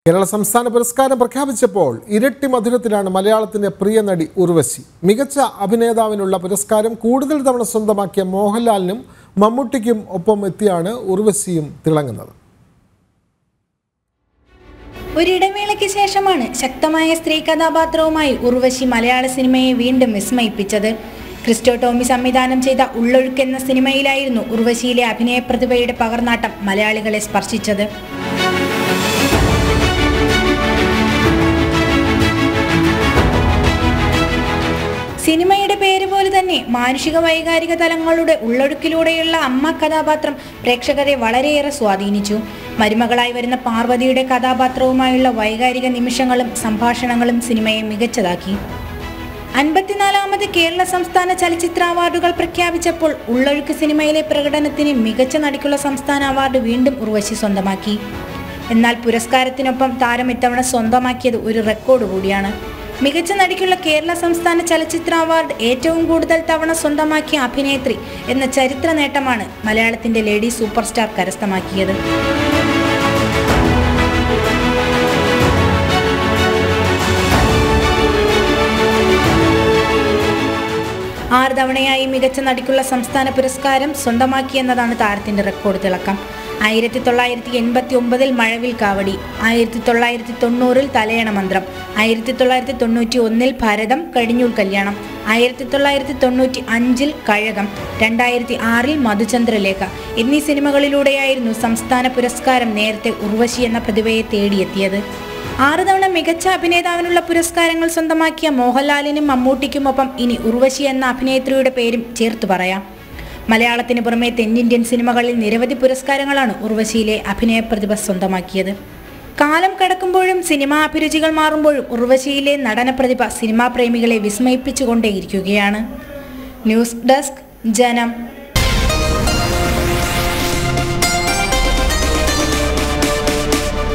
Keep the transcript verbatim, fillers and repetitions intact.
കേരള സംസ്ഥാന പുരസ്കാരം പ്രഖ്യാപിച്ചപ്പോൾ ഇരട്ടി മധുരത്തിലാണ് മലയാളത്തിന്റെ പ്രിയ നടി ഉർവശി. മികച്ച അഭിനേതാവിനുള്ള പുരസ്കാരം കൂടുതൽ തവണ സ്വന്തമാക്കിയ മോഹൻലാലിനും മമ്മൂട്ടിക്കും ഒപ്പം എത്തിയാണ് ഉർവശിയും തിളങ്ങുന്നത്. ഒരിടവേളയ്ക്ക് ശേഷമാണ് ശക്തമായ സ്ത്രീ കഥാപാത്രവുമായി ഉർവശി മലയാള സിനിമയെ വീണ്ടും വിസ്മയിപ്പിച്ചത്. ക്രിസ്റ്റോ ടോമി സംവിധാനം ചെയ്ത ഉള്ളൊഴുക്ക് എന്ന സിനിമയിലായിരുന്നു ഉർവശിയിലെ അഭിനയ പ്രതിഭയുടെ പകർന്നാട്ടം മലയാളികളെ സ്പർശിച്ചത്. സിനിമയുടെ പേര് പോലെ തന്നെ മാനുഷിക വൈകാരിക തലങ്ങളുടെ ഉള്ളൊഴുക്കിലൂടെയുള്ള അമ്മ കഥാപാത്രം പ്രേക്ഷകരെ വളരെയേറെ സ്വാധീനിച്ചു. മരുമകളായി വരുന്ന പാർവതിയുടെ കഥാപാത്രവുമായുള്ള വൈകാരിക നിമിഷങ്ങളും സംഭാഷണങ്ങളും സിനിമയെ മികച്ചതാക്കി. അൻപത്തിനാലാമത് കേരള സംസ്ഥാന ചലച്ചിത്ര അവാർഡുകൾ പ്രഖ്യാപിച്ചപ്പോൾ ഉള്ളൊഴുക്ക് സിനിമയിലെ പ്രകടനത്തിന് മികച്ച നടിക്കുള്ള സംസ്ഥാന അവാർഡ് വീണ്ടും ഉർവശി സ്വന്തമാക്കി. എന്നാൽ പുരസ്കാരത്തിനൊപ്പം താരം ഇത്തവണ സ്വന്തമാക്കിയത് ഒരു റെക്കോർഡ് കൂടിയാണ്. മികച്ച നടിക്കുള്ള കേരള സംസ്ഥാന ചലച്ചിത്ര അവാർഡ് ഏറ്റവും കൂടുതൽ തവണ സ്വന്തമാക്കിയ അഭിനേത്രി എന്ന ചരിത്ര നേട്ടമാണ് മലയാളത്തിന്റെ ലേഡി സൂപ്പർ സ്റ്റാർ കരസ്ഥമാക്കിയത്. ആറ് തവണയായി മികച്ച നടിക്കുള്ള സംസ്ഥാന പുരസ്കാരം സ്വന്തമാക്കിയെന്നതാണ് താരത്തിന്റെ റെക്കോർഡ് തിളക്കം. ആയിരത്തി തൊള്ളായിരത്തി എൺപത്തി ഒമ്പതിൽ മഴവിൽ കാവടി, ആയിരത്തി തൊള്ളായിരത്തി തൊണ്ണൂറിൽ തലയണ മന്ത്രം, ആയിരത്തി തൊള്ളായിരത്തി തൊണ്ണൂറ്റി ഒന്നിൽ ഭരതം കഴിഞ്ഞൂൽ കല്യാണം, ആയിരത്തി തൊള്ളായിരത്തി തൊണ്ണൂറ്റി അഞ്ചിൽ കഴകം, രണ്ടായിരത്തി ആറിൽ മധുചന്ദ്രലേഖ എന്നീ സിനിമകളിലൂടെയായിരുന്നു സംസ്ഥാന പുരസ്കാരം നേരത്തെ ഉർവശി എന്ന പ്രതിഭയെ തേടിയെത്തിയത്. ആറ് തവണ മികച്ച അഭിനേതാവിനുള്ള പുരസ്കാരങ്ങൾ സ്വന്തമാക്കിയ മോഹൻലാലിനും മമ്മൂട്ടിക്കുമൊപ്പം ഇനി ഉർവശി എന്ന അഭിനേത്രിയുടെ പേരും ചേർത്ത് പറയാം. മലയാളത്തിന് പുറമെ തെന്നിന്ത്യൻ സിനിമകളിൽ നിരവധി പുരസ്കാരങ്ങളാണ് ഉർവശിയിലെ അഭിനയ പ്രതിഭ സ്വന്തമാക്കിയത്. കാലം കടക്കുമ്പോഴും സിനിമാ അഭിരുചികൾ മാറുമ്പോഴും ഉർവശിയിലെ നടന പ്രതിഭ സിനിമാ പ്രേമികളെ വിസ്മയിപ്പിച്ചുകൊണ്ടേയിരിക്കുകയാണ്. ന്യൂസ് ഡെസ്ക്, ജനം.